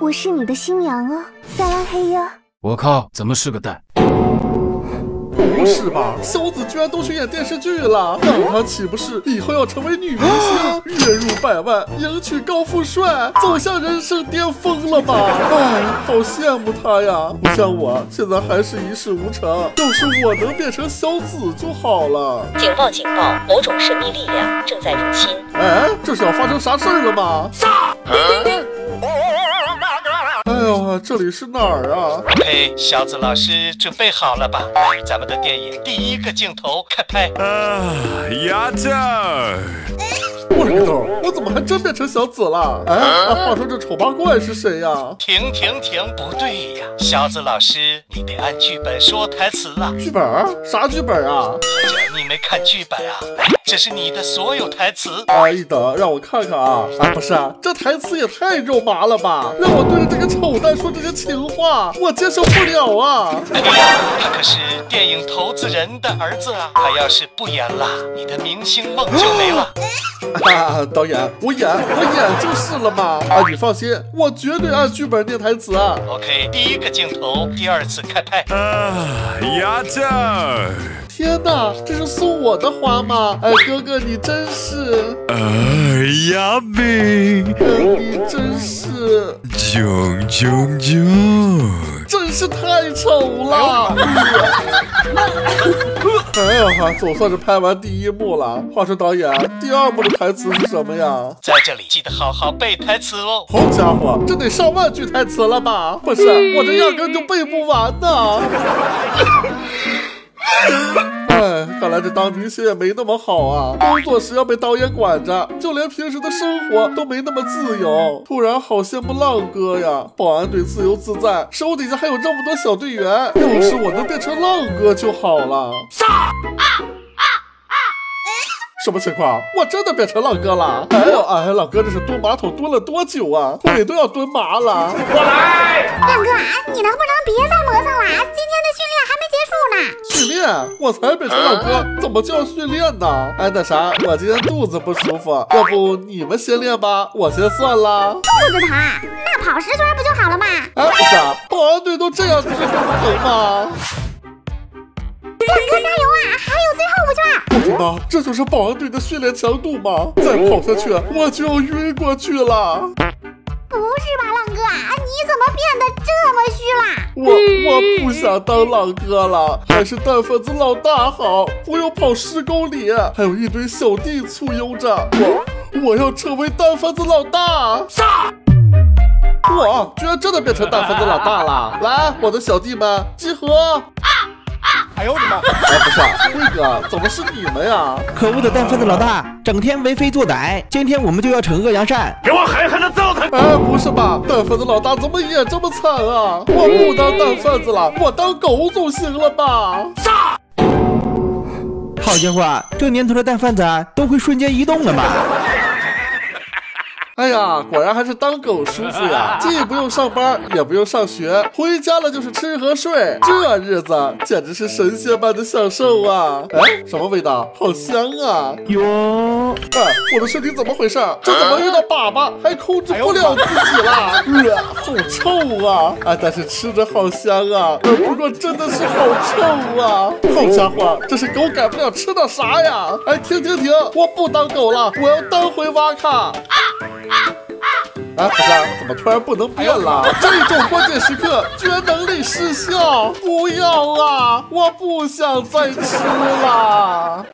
我是你的新娘啊，撒拉嘿呀！ 我靠，怎么是个蛋？ 不是吧，小紫居然都去演电视剧了，那她岂不是以后要成为女明星，月入100万，迎娶高富帅，走向人生巅峰了吧？哎，好羡慕她呀！不像我，现在还是一事无成。要是我能变成小紫就好了。 警报！警报！某种神秘力量正在入侵。 哎，这是要发生啥事儿了吗？哎呦，这里是哪儿啊？ 嘿，小紫老师准备好了吧？来，咱们的电影第一个镜头开拍。 丫头， 我勒个头，我怎么还真变成小紫了？哎，话说这丑八怪是谁呀？ 停，不对呀，小紫老师，你得按剧本说台词了。 剧本？啥剧本啊？ 或者你没看剧本啊？这是你的所有台词。 哎，一等，让我看看啊！啊，不是啊，这台词也太肉麻了吧！让我对着这个丑蛋说这些情话，我接受不了啊！ 哎呀，他可是电影投资人的儿子啊！他要是不演了，你的明星梦就没了。 啊，导演，我演就是了嘛！啊，你放心，我绝对按剧本念台词啊。 OK， 第一个镜头，第二次开拍。 丫头。 天哪，这是送我的花吗？哎，哥哥你真是…… 亚饼， 你真是……真是太丑了！哎呀，总算是拍完第一幕了。话说导演，第二幕的台词是什么呀？ 在这里记得好好背台词哦。 好家伙，这得上万句台词了吧？不是，我这压根就背不完呢。哎，看来这当明星也没那么好啊！工作时要被导演管着，就连平时的生活都没那么自由。突然好羡慕浪哥呀，保安队自由自在，手底下还有这么多小队员。要是我能变成浪哥就好了。什么情况？我真的变成浪哥了！哎呦哎，浪哥这是蹲马桶蹲了多久啊？腿都要蹲麻了。 我来！浪哥啊，你能不能别再磨蹭了？今天的训练还没结束呢。 训练？我才变成浪哥，怎么就要训练呢？哎，那啥，我今天肚子不舒服，要不你们先练吧，我先算了。 肚子疼？那跑10圈不就好了吗？ 哎，不是啊，保安队都这样，这不疼吗？ 浪哥加油啊！还有最后5圈！ 我的妈，这就是保安队的训练强度吗？再跑下去，我就要晕过去了。 不是吧，浪哥啊，你怎么变得这么虚啦？ 我不想当浪哥了，还是蛋粉子老大好，不用跑10公里，还有一堆小弟簇拥着我要成为蛋粉子老大。我居然真的变成蛋粉子老大了！来，我的小弟们集合！ 哎呦我的妈！ 哎，不是，辉哥，怎么是你们呀？ 可恶的蛋贩子老大，整天为非作歹，今天我们就要惩恶扬善， 给我狠狠的揍他！ 哎，不是吧，蛋贩子老大怎么也这么惨啊？我不当蛋贩子了，我当狗总行了吧？ 好家伙，这年头的蛋贩子都会瞬间移动了吗？ 哎呀，果然还是当狗舒服呀，既不用上班，也不用上学，回家了就是吃和睡，这日子简直是神仙般的享受啊！哎，什么味道？好香啊！ 哟， 哎，我的身体怎么回事？这怎么遇到粑粑还控制不了自己了？好臭啊！哎，但是吃着好香啊！不过真的是好臭啊！好家伙，这是狗改不了吃的啥呀？哎，停！我不当狗了，我要当回哇卡！哎，不是，怎么突然不能变了？这种关键时刻居然能力失效！不要啊！我不想再吃了。